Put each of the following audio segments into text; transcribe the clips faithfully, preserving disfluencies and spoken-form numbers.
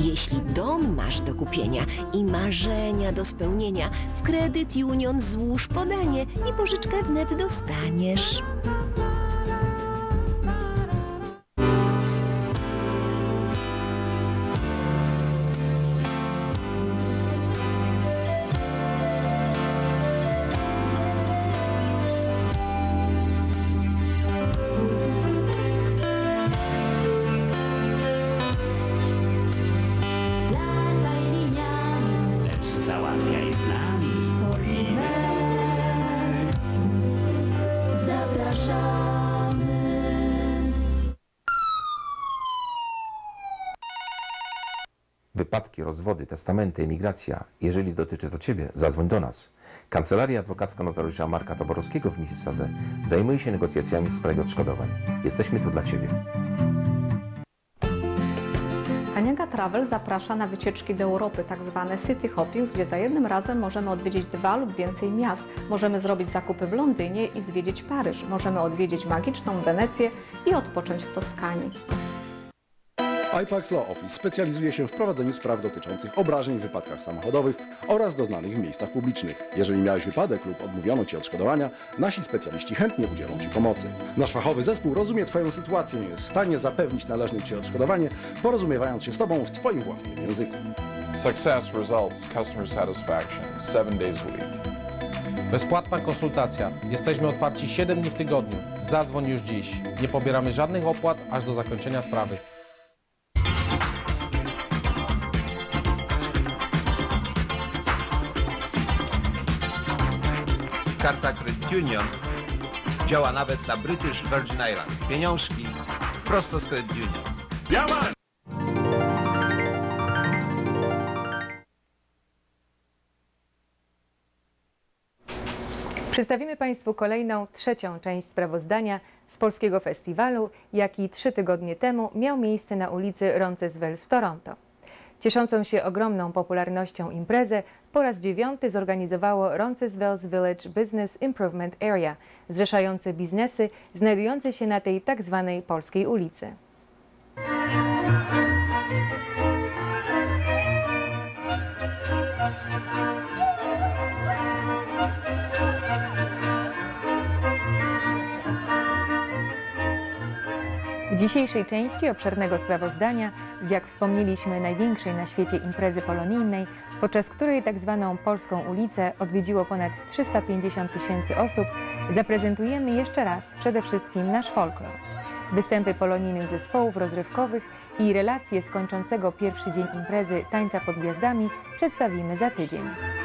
Jeśli dom masz do kupienia i marzenia do spełnienia, w Credit Union złóż podanie i pożyczkę wnet dostaniesz. Załatwiaj z nami Polimex. Zapraszamy. Wypadki, rozwody, testamenty, emigracja. Jeżeli dotyczy to Ciebie, zadzwoń do nas. Kancelaria Adwokacko-Notariusza Marka Toborowskiego w Mississadze zajmuje się negocjacjami w sprawie odszkodowań. Jesteśmy tu dla Ciebie. Aniaga Travel zaprasza na wycieczki do Europy, tak zwane city hopping, gdzie za jednym razem możemy odwiedzić dwa lub więcej miast. Możemy zrobić zakupy w Londynie i zwiedzić Paryż. Możemy odwiedzić magiczną Wenecję i odpocząć w Toskanii. iPax Law Office specjalizuje się w prowadzeniu spraw dotyczących obrażeń w wypadkach samochodowych oraz doznanych w miejscach publicznych. Jeżeli miałeś wypadek lub odmówiono Ci odszkodowania, nasi specjaliści chętnie udzielą Ci pomocy. Nasz fachowy zespół rozumie Twoją sytuację i jest w stanie zapewnić należne Ci odszkodowanie, porozumiewając się z Tobą w Twoim własnym języku. Success results customer satisfaction seven days a week. Bezpłatna konsultacja. Jesteśmy otwarci siedem dni w tygodniu. Zadzwoń już dziś. Nie pobieramy żadnych opłat aż do zakończenia sprawy. Karta Credit Union działa nawet na British Virgin Islands. Pieniążki prosto z Credit Union. Przedstawimy Państwu kolejną, trzecią część sprawozdania z polskiego festiwalu, jaki trzy tygodnie temu miał miejsce na ulicy Roncesvalles w Toronto. Cieszącą się ogromną popularnością imprezę po raz dziewiąty zorganizowało Roncesvalles Village Business Improvement Area, zrzeszające biznesy znajdujące się na tej tak zwanej polskiej ulicy. W dzisiejszej części obszernego sprawozdania z, jak wspomnieliśmy, największej na świecie imprezy polonijnej, podczas której tak zwaną Polską ulicę odwiedziło ponad trzysta pięćdziesiąt tysięcy osób, zaprezentujemy jeszcze raz przede wszystkim nasz folklor. Występy polonijnych zespołów rozrywkowych i relacje z kończącego pierwszy dzień imprezy Tańca pod Gwiazdami przedstawimy za tydzień.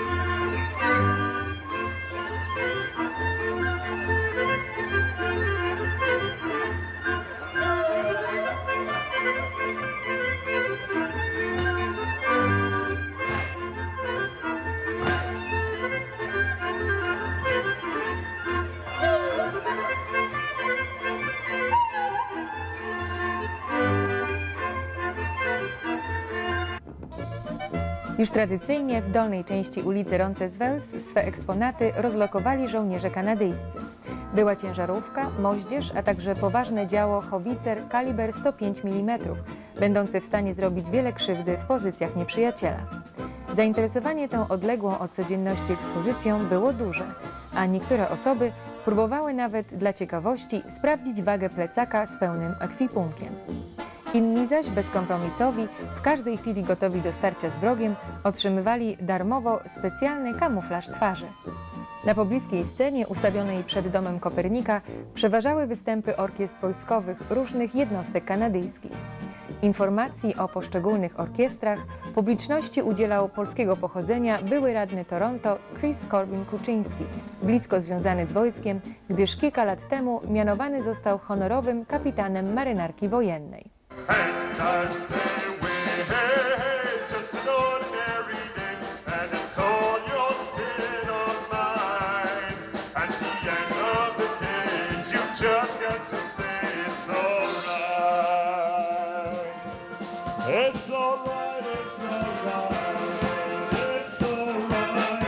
Już tradycyjnie w dolnej części ulicy Roncesvalles swe eksponaty rozlokowali żołnierze kanadyjscy. Była ciężarówka, moździerz, a także poważne działo Howitzer kaliber sto pięć milimetrów, będące w stanie zrobić wiele krzywdy w pozycjach nieprzyjaciela. Zainteresowanie tą odległą od codzienności ekspozycją było duże, a niektóre osoby próbowały nawet dla ciekawości sprawdzić wagę plecaka z pełnym ekwipunkiem. Inni zaś bezkompromisowi, w każdej chwili gotowi do starcia z wrogiem, otrzymywali darmowo specjalny kamuflaż twarzy. Na pobliskiej scenie ustawionej przed domem Kopernika przeważały występy orkiestr wojskowych różnych jednostek kanadyjskich. Informacji o poszczególnych orkiestrach publiczności udzielał polskiego pochodzenia były radny Toronto Chris Corbin-Kuczyński, blisko związany z wojskiem, gdyż kilka lat temu mianowany został honorowym kapitanem marynarki wojennej. And I say, well, hey, hey, it's just an ordinary day, and it's all your state of mind. At the end of the day, you just got to say it's all right. It's all right, it's all right, it's all right.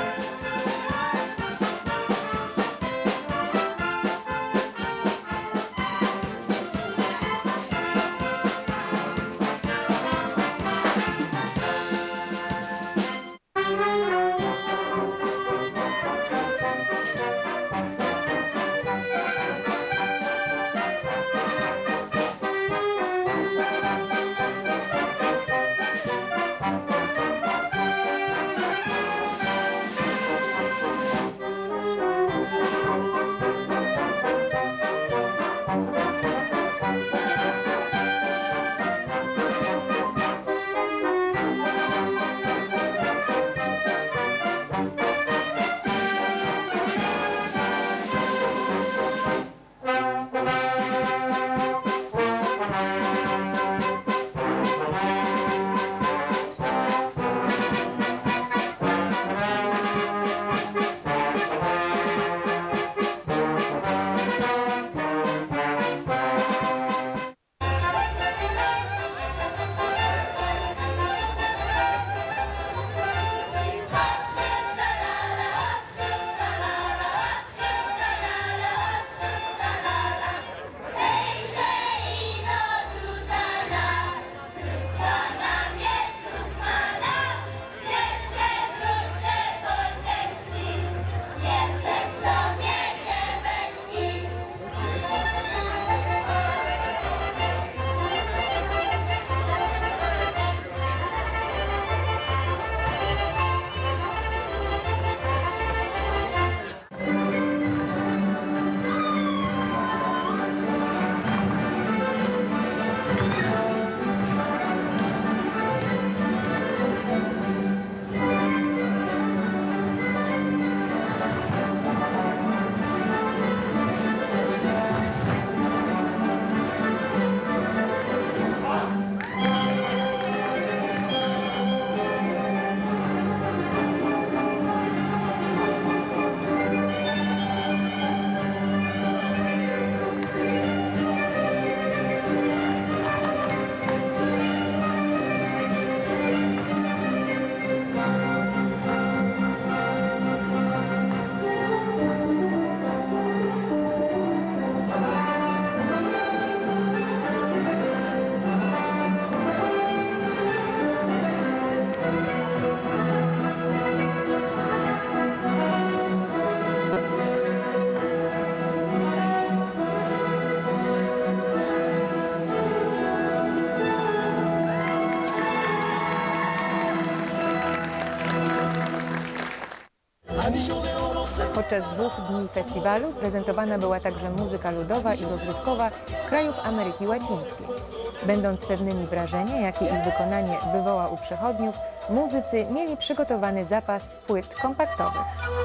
Podczas dwóch dni festiwalu prezentowana była także muzyka ludowa i rozrywkowa krajów Ameryki Łacińskiej. Będąc pewnymi wrażenia, jakie ich wykonanie wywoła u przechodniów, muzycy mieli przygotowany zapas płyt kompaktowych.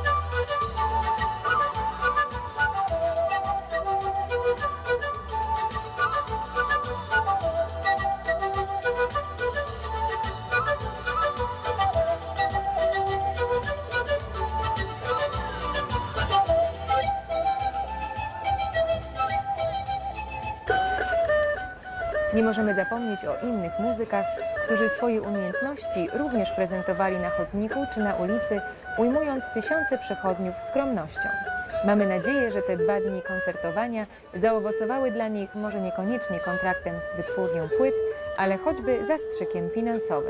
Nie możemy zapomnieć o innych muzykach, którzy swoje umiejętności również prezentowali na chodniku czy na ulicy, ujmując tysiące przechodniów skromnością. Mamy nadzieję, że te dwa dni koncertowania zaowocowały dla nich może niekoniecznie kontraktem z wytwórnią płyt, ale choćby zastrzykiem finansowym.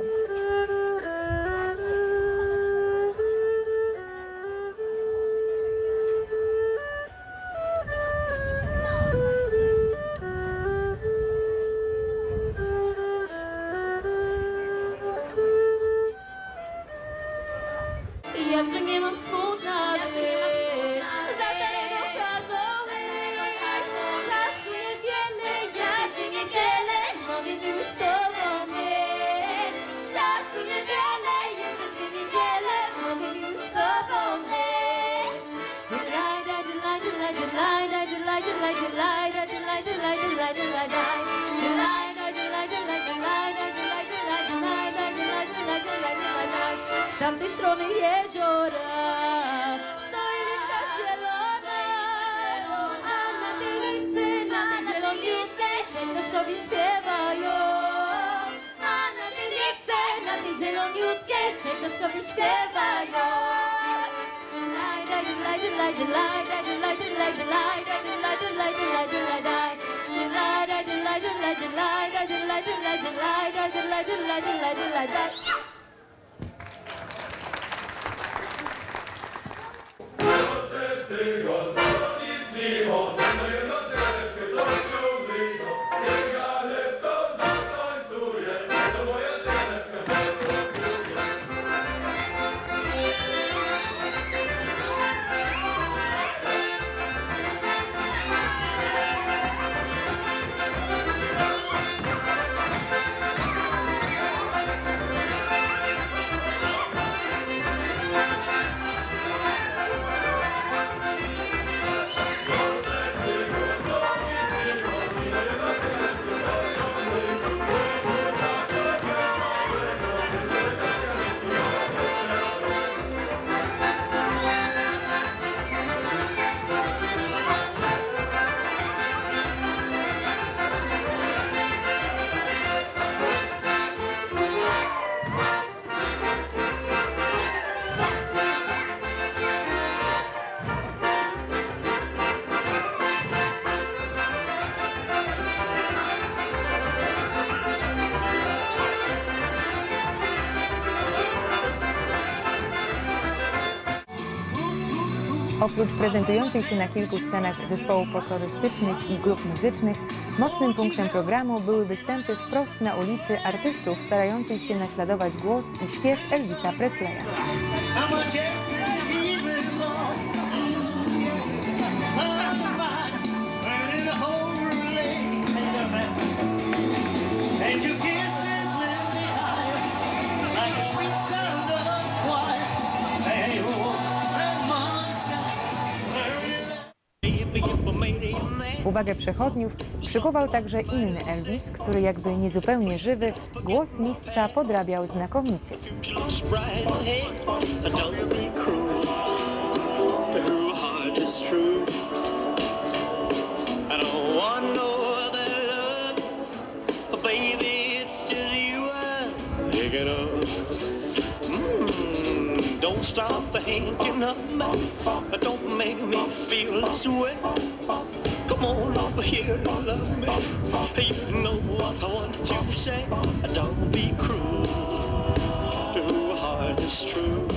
Jakże nie mam smutna być, za daleko kazał czasu niewiele, czasu niewiele, mogę tu z tobą mieć. Czasu niewiele, jeszcze dwie niedziele, mogę tu z tobą mieć. Delaj, delaj, delaj, delaj, delaj, delaj, delaj, delaj, delaj, delaj, delaj, delaj, delaj, delaj. Delaj, delaj, delaj, delaj, delaj, delaj, delaj, delaj, delaj, delaj, delaj, delaj, delaj. Z tamtej strony jeziora stoi rybka zielona, a na tej rybce, na tej zieloniutkiej czerwoszkowi śpiewają. A na tej rybce, na tej zieloniutkiej czerwoszkowi śpiewają. Delaj, delaj, delaj, delaj, delaj, delaj, delaj, delaj, delaj, delaj, delaj, delaj. Delaj, delaj, delaj, delaj, delaj, delaj, delaj, delaj, delaj, delaj, delaj, delaj, delaj. Oprócz prezentujących się na kilku scenach zespołów folklorystycznych i grup muzycznych, mocnym punktem programu były występy wprost na ulicy artystów starających się naśladować głos i śpiew Elvisa Presleya. Uwagę przechodniów przykuwał także inny Elvis, który jakby niezupełnie żywy głos mistrza podrabiał znakomicie. Don't stop thinking of me, don't make me feel this way. Come on over here and love me, you know what I want you to say. Don't be cruel, too hard is true.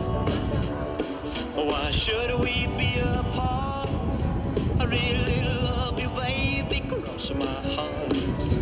Why should we be apart? I really love you, baby, cross my heart.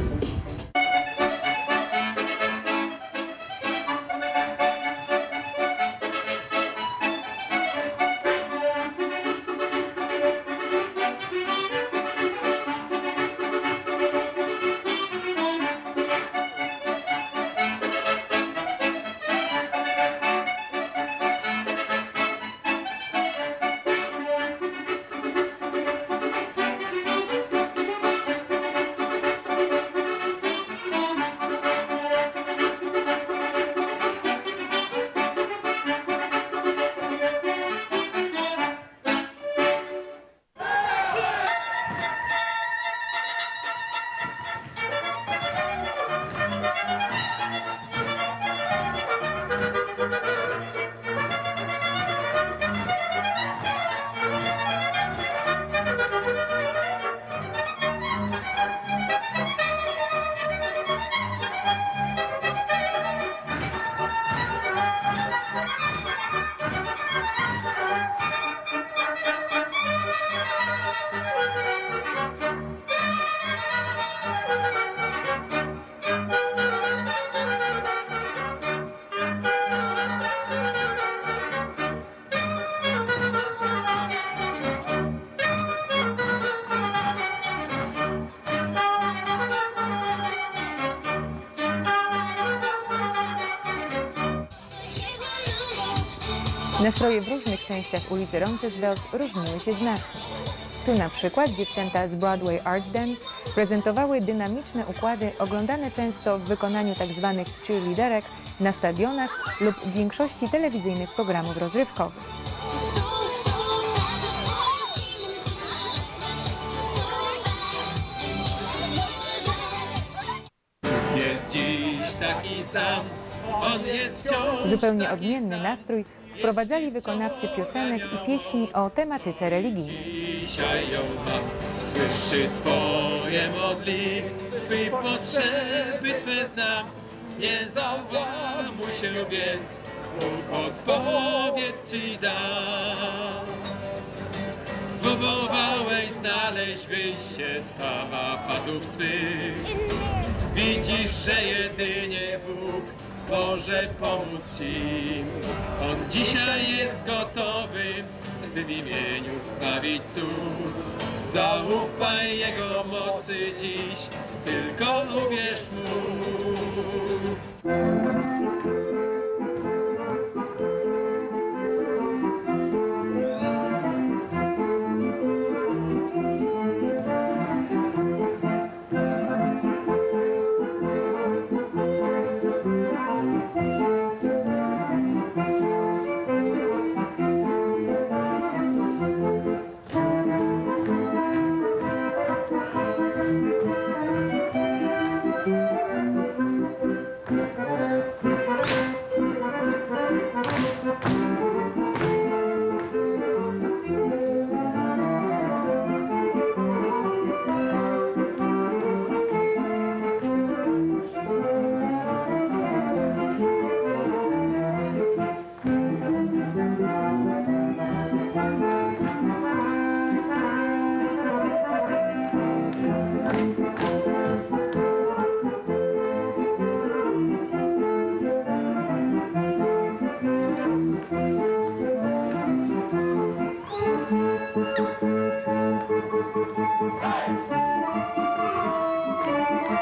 Nastroje w różnych częściach ulicy Roncesvalles różniły się znacznie. Tu na przykład dziewczęta z Broadway Arch Dance prezentowały dynamiczne układy oglądane często w wykonaniu tzw. cheerleaderek na stadionach lub w większości telewizyjnych programów rozrywkowych. Jest dziś taki sam, on jest wciąż Zupełnie odmienny nastrój wprowadzali wykonawcy piosenek i pieśni o tematyce religijnej. dzisiaj ją mam. Słyszy Twoje modlitwy, potrzeby Twe znam. Nie załamuj się więc, Bóg odpowiedź Ci da. Próbowałeś znaleźć wyjście z tarapatów swych. Widzisz, że jedynie Bóg może pomóc Ci. On dzisiaj jest gotowy w swym imieniu sprawić cud. Zaufaj Jego mocy dziś, tylko uwierz Mu.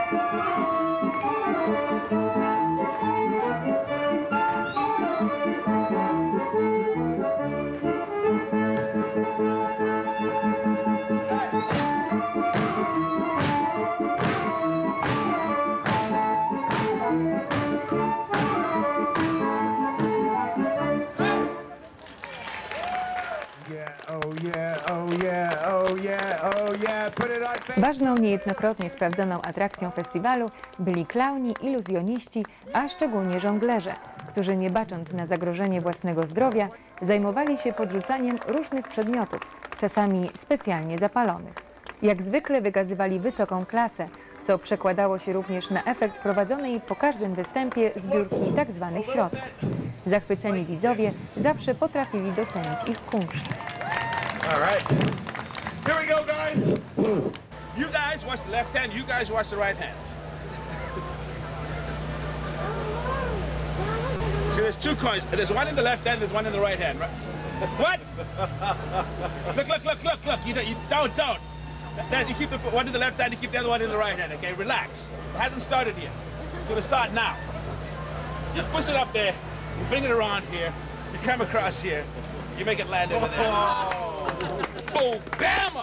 Ważną, niejednokrotnie sprawdzoną atrakcją festiwalu byli klauni, iluzjoniści, a szczególnie żonglerze, którzy nie bacząc na zagrożenie własnego zdrowia, zajmowali się podrzucaniem różnych przedmiotów, czasami specjalnie zapalonych. Jak zwykle wykazywali wysoką klasę, co przekładało się również na efekt prowadzonej po każdym występie zbiórki tzw. środków. Zachwyceni widzowie zawsze potrafili docenić ich kunszt. All right. Here we go, guys. You guys watch the left hand, you guys watch the right hand. See, there's two coins. There's one in the left hand, there's one in the right hand, right? What? Look, look, look, look, look. You don't, you don't, don't. That, you keep the one in the left hand, you keep the other one in the right hand, okay? Relax. It hasn't started yet. It's gonna start now. You push it up there, you bring it around here, you come across here, you make it land over there. Boom, bama!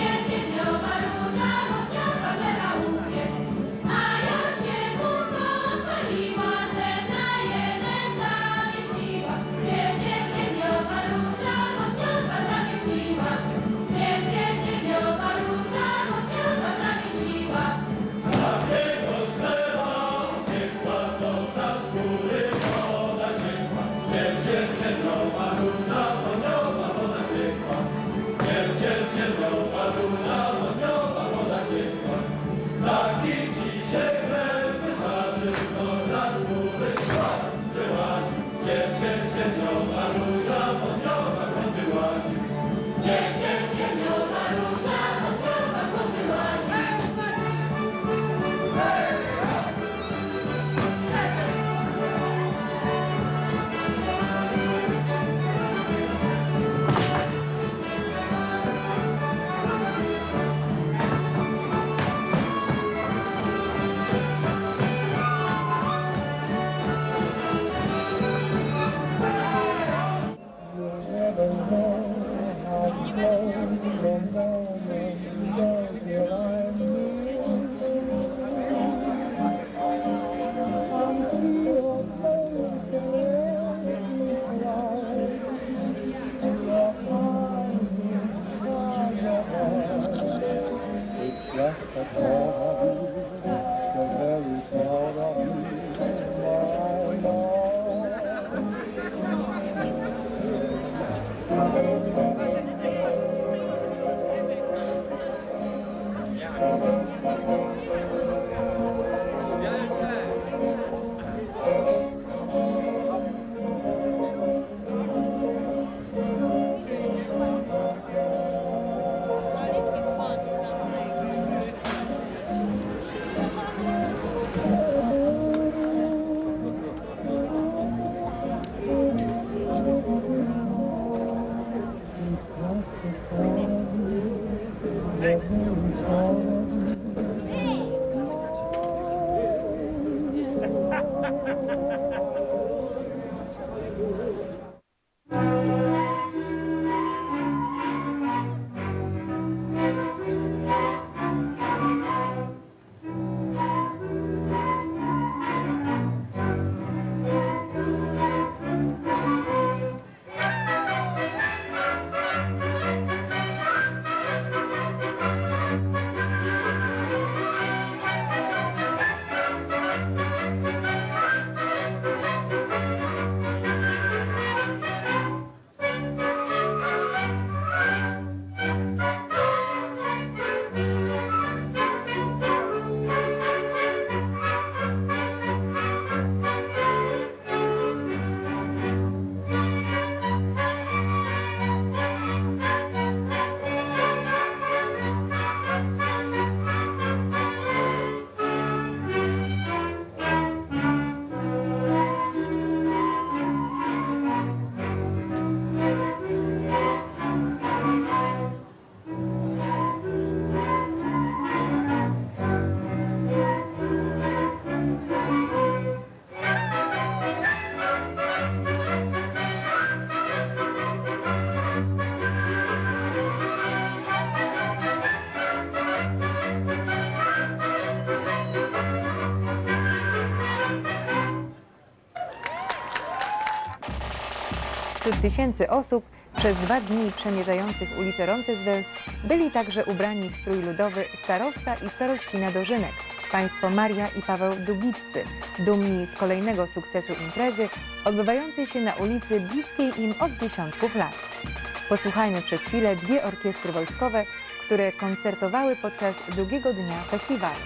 A już się Wśród tysięcy osób przez dwa dni przemierzających ulicę Roncesvalles byli także ubrani w strój ludowy starosta i starościna Dożynek, państwo Maria i Paweł Dubiccy, dumni z kolejnego sukcesu imprezy odbywającej się na ulicy bliskiej im od dziesiątków lat. Posłuchajmy przez chwilę dwie orkiestry wojskowe, które koncertowały podczas drugiego dnia festiwalu.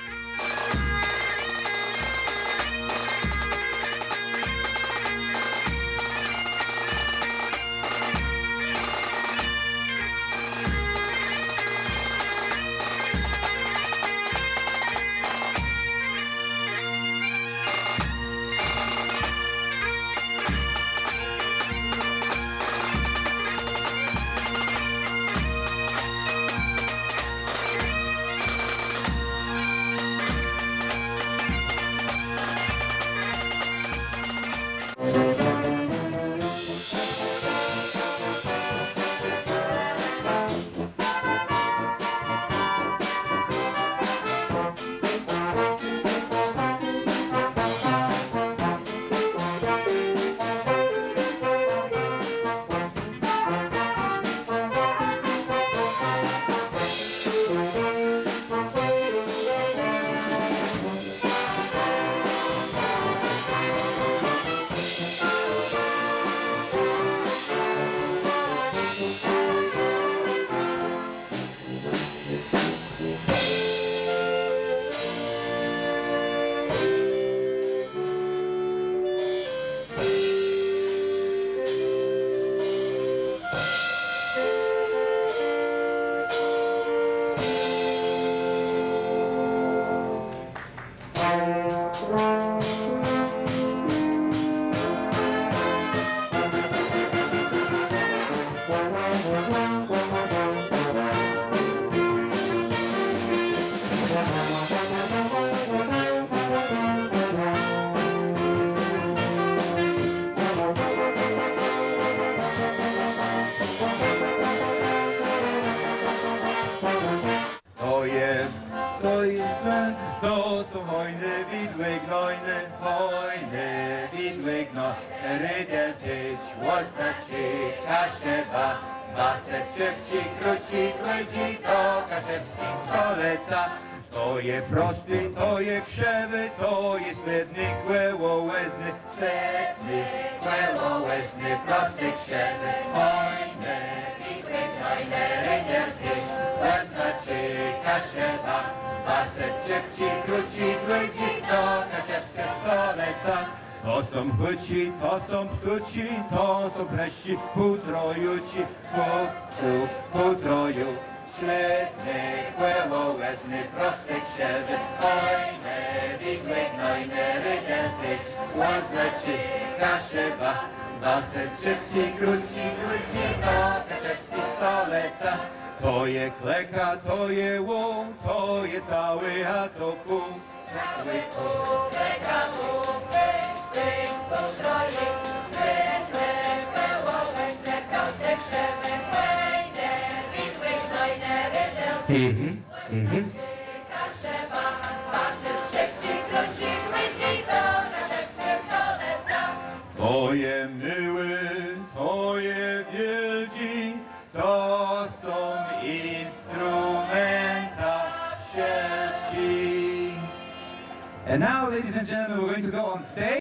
To są hojne widły gnojne, hojne widły gnojne, rydel tyć, łosna ci, kaszeba, baset szybci, króci, króci, to kaszewski stoleca. To je prosty, to je krzewy, to je sledny, kłełołezny, sledny, kłełołezny, prosty krzewy, hojne widły gnojne, rydel tyć, łosna ci, kaszeba, baset szybci, króci, króci, to kaszewska stoleca. To są płci, to są ptuci, to są preści, półtrojuci, pół, półtroju. Śledny, kłełołezny, prosty krzewy, hojne, widły gnojne, rydel tyć, łazna ci, kaszeba, baset szybci, króci, króci, to kaszewski stoleca. To je kleka, to je łą, to je cały, a to pół. Cały pół, kleka mu, pyk, pyk, postroje, śledne, kłełołezne, proste krzewy, hojne, widły gnojne, rydel tyć, łazna ci, kaszeba, baset szybci, króci, króci, to kaszewskie stoleca. To je myły, to je wielki, to są instrumenta wszelci. And now, ladies and gentlemen, we're going to go on stage.